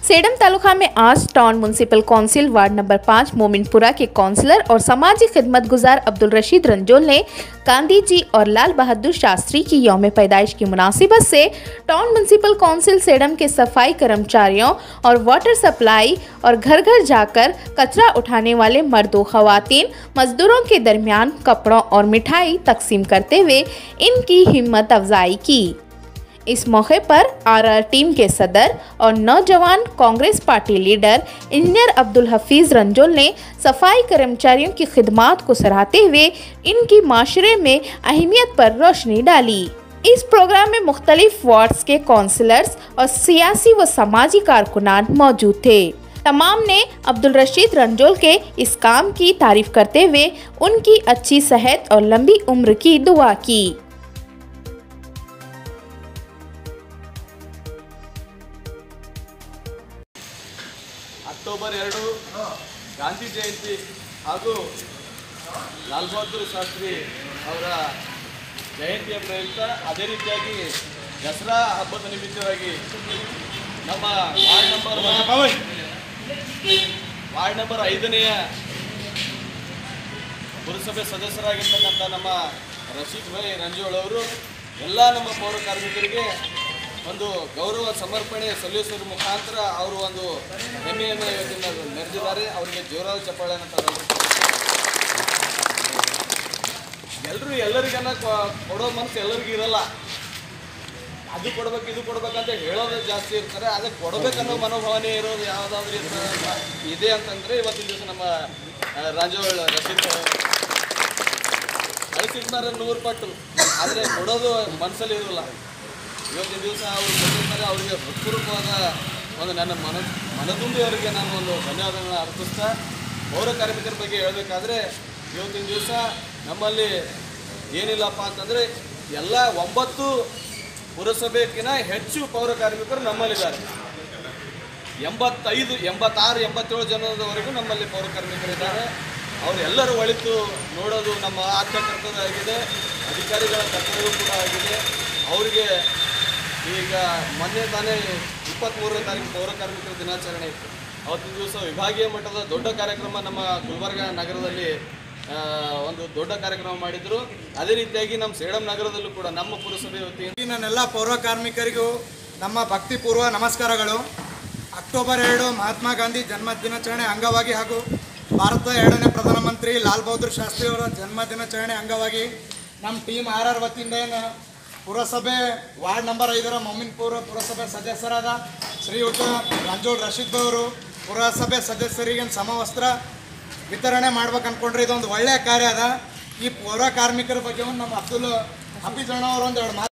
Sedum taluka में आज town municipal council ward number 5 Mominpura के काउंसलर और सामाजिक खिदमत गुजार अब्दुल रशीद रंजोल ने गांधी जी और लाल बहादुर शास्त्री की यौम पैदाइश की मुनासिबत से टाउन म्युनिसिपल काउंसिल सेडम के सफाई कर्मचारियों और वाटर सप्लाई और घर घर जाकर कचरा उठाने वाले मर्दों खवातीन मजदूरों के दरमियान कपड़ों और मिठाई तकसीम करते हुए इनकी हिम्मत अफजाई की। इस मौके पर आरआर टीम के सदर और नौजवान Congress party leader engineer Abdul Hafeez Ranjol ने सफाई कर्मचारियों की खिदमात को सराहते हुए इनकी माशरे में अहमियत पर रोशनी डाली। इस प्रोग्राम में मुख्तलिफ वार्ड्स के काउंसलर्स और सियासी व समाजी कारकुनान मौजूद थे। तमाम ने अब्दुल रशीद रंजोल के इस काम की तारीफ करते हुए उनकी अच्छी सेहत और लंबी उम्र की दुआ की। ಅಕ್ಟೋಬರ್ 2 ಗಾಂಧಿ ಜಯಂತಿ ಹಾಗೂ ಲಾಲ್ ಬಹದ್ದೂರ್ ಶಾಸ್ತ್ರಿ ಅವರ ಜಯಂತಿಯ ಪ್ರಯುಕ್ತ ಅದೇ ರೀತಿಯಾಗಿ ದಸರಾ ಹಬ್ಬದ ನಿಮಿತ್ತವಾಗಿ ನಮ್ಮ ವಾರ್ಡ್ ನಂಬರ್ 5ನೇಯ ಪುರಸಭೆ ಸದಸ್ಯರಾಗಿರ್ತಕ್ಕಂಥ ನಮ್ಮ ರಶೀದ್ ಭಾಯ್ ರಂಜೋಳ್ ಅವರು ಎಲ್ಲ ನಮ್ಮ ಪೌರ ಕಾರ್ಮಿಕರಿಗೆ ಒಂದು ಗೌರವ ಸಮರ್ಪಣೆ ಸಲ್ಲಿಸುವ ಮುಖಾಂತರ ಅವರು ಒಂದು ಹೆಮ್ಮೆಯನ್ನು ಇವತ್ತಿನ ಮೆರೆದಿದ್ದಾರೆ। ಅವರಿಗೆ ಜೋರಾದ ಚಪ್ಪಾಳೆಯನ್ನು ತರಲು ಎಲ್ಲರಿಗನ್ನ ಕೊಡೋ ಮನಸ್ಸು ಎಲ್ಲರಿಗೂ ಇರಲ್ಲ, ಅದು ಕೊಡ್ಬೇಕು ಇದು ಕೊಡ್ಬೇಕಂತ ಹೇಳೋದು ಜಾಸ್ತಿ ಇರ್ತಾರೆ, ಅದಕ್ಕೆ ಕೊಡಬೇಕನ್ನೋ ಮನೋಭಾವನೆ ಇರೋದು ಯಾವುದಾದ್ರೂ ಇದೆ ಅಂತಂದರೆ ಇವತ್ತಿನ ದಿವಸ ನಮ್ಮ ರಂಜೋಳ್ ರಶೀದ್ ಕಳಿಸಿರ್ತಾರೆ 100 ಪಟ್ಟು, ಆದರೆ ಕೊಡೋದು ಮನಸ್ಸಲ್ಲಿ ಇರೋಲ್ಲ। ಇವತ್ತಿನ ದಿವಸ ಅವರು ಬಂದಿರ್ತಾರೆ, ಅವರಿಗೆ ಹೃತ್ಪೂರ್ವಕವಾದ ಒಂದು ನನ್ನ ಮನದುಂಬಿ ಅವರಿಗೆ ನಾನು ಒಂದು ಧನ್ಯವಾದಗಳನ್ನ ಅರ್ಪಿಸ್ತಾ, ಪೌರ ಕಾರ್ಮಿಕರ ಬಗ್ಗೆ ಹೇಳಬೇಕಾದ್ರೆ ಇವತ್ತಿನ ದಿವಸ ನಮ್ಮಲ್ಲಿ ಏನಿಲ್ಲಪ್ಪ ಅಂತಂದರೆ ಎಲ್ಲ 9 ಪುರಸಭೆಗಿಂತ ಹೆಚ್ಚು ಪೌರ ಕಾರ್ಮಿಕರು ನಮ್ಮಲ್ಲಿದ್ದಾರೆ। 85, 86, 87 ಜನದವರೆಗೂ ನಮ್ಮಲ್ಲಿ ಪೌರ ಕಾರ್ಮಿಕರಿದ್ದಾರೆ। ಅವರೆಲ್ಲರೂ ಒಳಿತು ನೋಡೋದು ನಮ್ಮ ಆದ್ಯ ಕರ್ತವ್ಯ ಆಗಿದೆ, ಅಧಿಕಾರಿಗಳ ಕರ್ತವ್ಯ ಕೂಡ ಆಗಿದೆ। ಅವರಿಗೆ ಈಗ ಮೊನ್ನೆ ತಾನೇ 23ನೇ ತಾರೀಕು ಪೌರ ಕಾರ್ಮಿಕರ ದಿನಾಚರಣೆ ಇತ್ತು, ಅವತ್ತಿನ ದಿವಸ ವಿಭಾಗೀಯ ಮಟ್ಟದ ದೊಡ್ಡ ಕಾರ್ಯಕ್ರಮ ನಮ್ಮ ಗುಲ್ಬರ್ಗ ನಗರದಲ್ಲಿ ಒಂದು ದೊಡ್ಡ ಕಾರ್ಯಕ್ರಮ ಮಾಡಿದ್ರು। ಅದೇ ರೀತಿಯಾಗಿ ನಮ್ಮ ಸೇಡಂ ನಗರದಲ್ಲೂ ಕೂಡ ನಮ್ಮ ಪುರಸಭೆ ವತಿಯಿಂದ ನನ್ನೆಲ್ಲ ಪೌರ ಕಾರ್ಮಿಕರಿಗೂ ನಮ್ಮ ಭಕ್ತಿಪೂರ್ವ ನಮಸ್ಕಾರಗಳು। ಅಕ್ಟೋಬರ್ 2 ಮಹಾತ್ಮ ಗಾಂಧಿ ಜನ್ಮ ದಿನಾಚರಣೆ ಅಂಗವಾಗಿ ಹಾಗೂ ಭಾರತದ 2ನೇ ಪ್ರಧಾನಮಂತ್ರಿ ಲಾಲ್ ಬಹದ್ದೂರ್ ಶಾಸ್ತ್ರಿ ಅವರ ಜನ್ಮ ದಿನಾಚರಣೆ ಅಂಗವಾಗಿ ನಮ್ಮ ಟೀಮ್ ಆರ್ಆರ್ ವತಿಯಿಂದ ಪುರಸಭೆ ವಾರ್ಡ್ ನಂಬರ್ 5ರ ಮೊಮಿನ್ಪುರ ಪುರಸಭೆ ಸದಸ್ಯರಾದ ಶ್ರೀಯುತ ರಂಜೋಳ್ ರಶೀದ್ ಅವರು ಪುರಸಭೆ ಸದಸ್ಯರಿಗೆ ಸಮವಸ್ತ್ರ ವಿತರಣೆ ಮಾಡ್ಬೇಕು ಅಂದ್ಕೊಂಡ್ರೆ ಇದೊಂದು ಒಳ್ಳೆಯ ಕಾರ್ಯ ಅದ। ಈ ಪೌರ ಕಾರ್ಮಿಕರ ಬಗ್ಗೆ ನಮ್ಮ ಅಬ್ದುಲ್ ಹಫೀಜ್ ಅಣ್ಣ ಅವರು 2 ಮಾತು